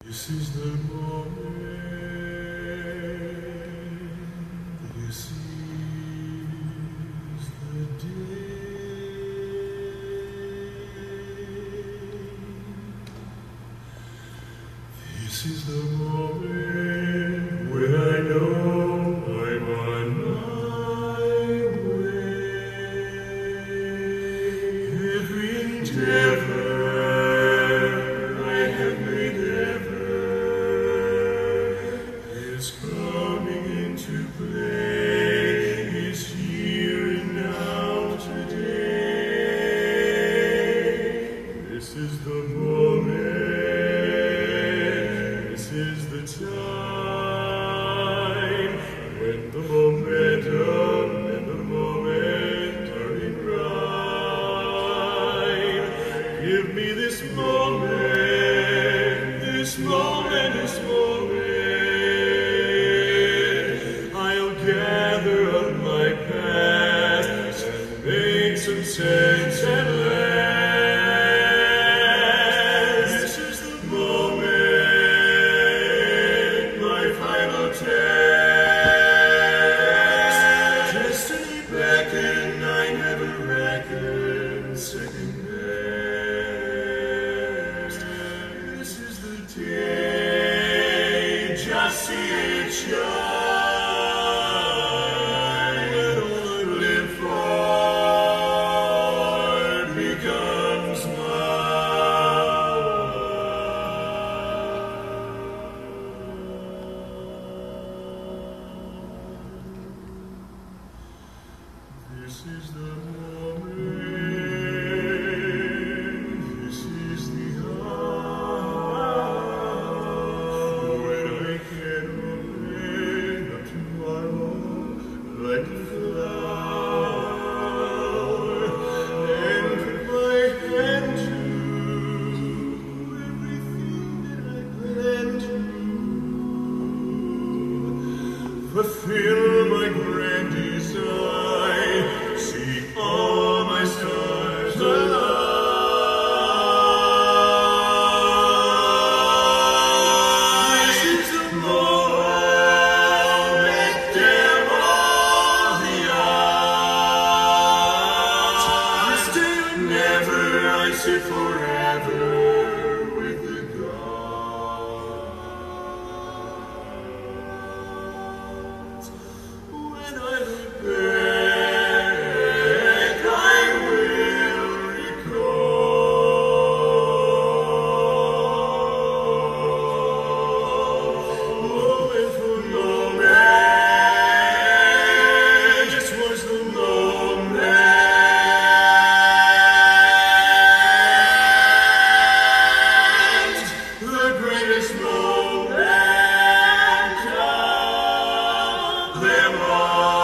This is the moment, this is the day. This is the moment when I know I'm on my way. Every endeavor I have made is coming into play, is here and now today. This is the moment, this is the time, when the momentum and the moment are in rhyme. Give me this moment, this moment, this moment. Gather up my past and make some sense at last. This is the moment, my final test. Destiny beckoned, I never reckoned second best. This is the day, just see it shine. This is the moment, this is the hour, when I can open up tomorrow like a flower, and put my hand to everything that I plan to, fulfill my grand design. See all my stars align. This is the moment, make them all the odds. This day or never, I say forever with the gods. When I look back, I will recall. Moment for moment, this was the moment, the greatest moment of them all.